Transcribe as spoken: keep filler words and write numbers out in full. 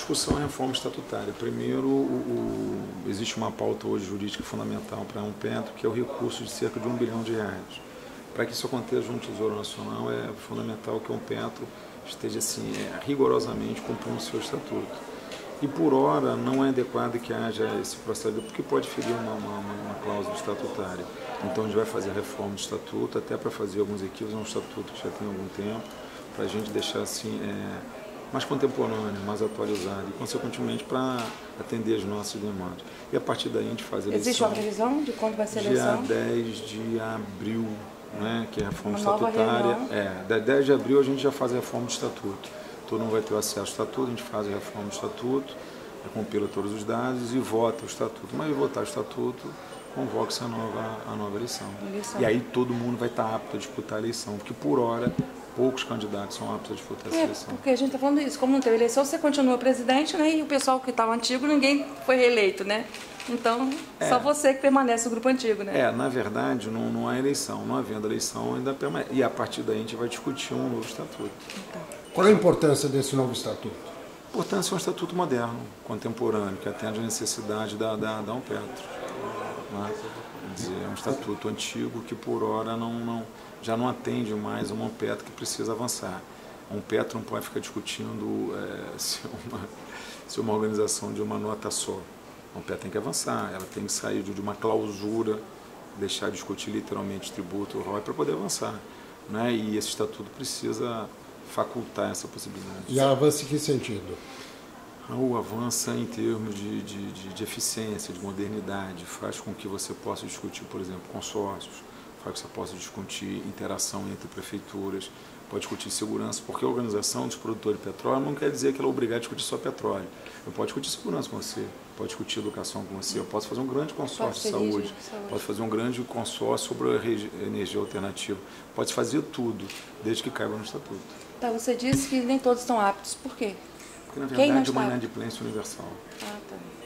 discussão é a reforma estatutária. Primeiro, o, o, existe uma pauta hoje jurídica fundamental para a Ampetro, que é o recurso de cerca de um bilhão de reais. Para que isso aconteça junto ao Tesouro Nacional, é fundamental que a Ampetro esteja assim, é, rigorosamente cumprindo o seu estatuto. E por hora não é adequado que haja esse processo, porque pode ferir uma, uma, uma cláusula estatutária. Então a gente vai fazer a reforma do estatuto, até para fazer alguns equívocos, é um estatuto que já tem algum tempo, para a gente deixar assim, é, mais contemporâneo, mais atualizado e, consequentemente, para atender as nossas demandas. E a partir daí a gente faz a eleição. Existe uma previsão de quando vai ser a eleição? Dia dez de abril, né, que é a reforma uma estatutária. É, dez de abril a gente já faz a reforma do estatuto. Todo mundo vai ter acesso ao estatuto, a gente faz a reforma do estatuto, compila todos os dados e vota o estatuto. Mas votar o estatuto, convoca-se a nova, a nova eleição. eleição. E aí todo mundo vai estar apto a disputar a eleição, porque por hora poucos candidatos são aptos a disputar essa é, eleição. Porque a gente está falando isso, como não teve eleição, você continua presidente, né? E o pessoal que estava antigo, ninguém foi reeleito, né? Então, é, só você que permanece no grupo antigo, né? É, na verdade, não, não há eleição. Não havendo eleição, ainda permanece. E a partir daí a gente vai discutir um novo estatuto. Então. Qual é a importância desse novo estatuto? A importância é um estatuto moderno, contemporâneo, que atende à necessidade da, da, da Ampetro. Né? Quer dizer, é um estatuto antigo que, por hora, não, não, já não atende mais a uma Ampetro que precisa avançar. A Ampetro não pode ficar discutindo é, se, uma, se uma organização de uma nota só. A Ampetro tem que avançar, ela tem que sair de uma clausura, deixar de discutir literalmente tributo, R O I, para poder avançar. Né? E esse estatuto precisa facultar essa possibilidade. E avança em que sentido? O avança em termos de, de, de, de eficiência, de modernidade, faz com que você possa discutir, por exemplo, consórcios, faz com que você possa discutir interação entre prefeituras, pode discutir segurança, porque a organização dos produtores de petróleo não quer dizer que ela é obrigada a discutir só petróleo. Eu posso discutir segurança com você, pode discutir educação com você, eu posso fazer um grande consórcio de saúde, saúde, posso fazer um grande consórcio sobre a energia alternativa, pode fazer tudo, desde que caiba no estatuto. Tá, você disse que nem todos estão aptos, por quê? Porque, na verdade, é uma inadimplência universal. Ah, tá.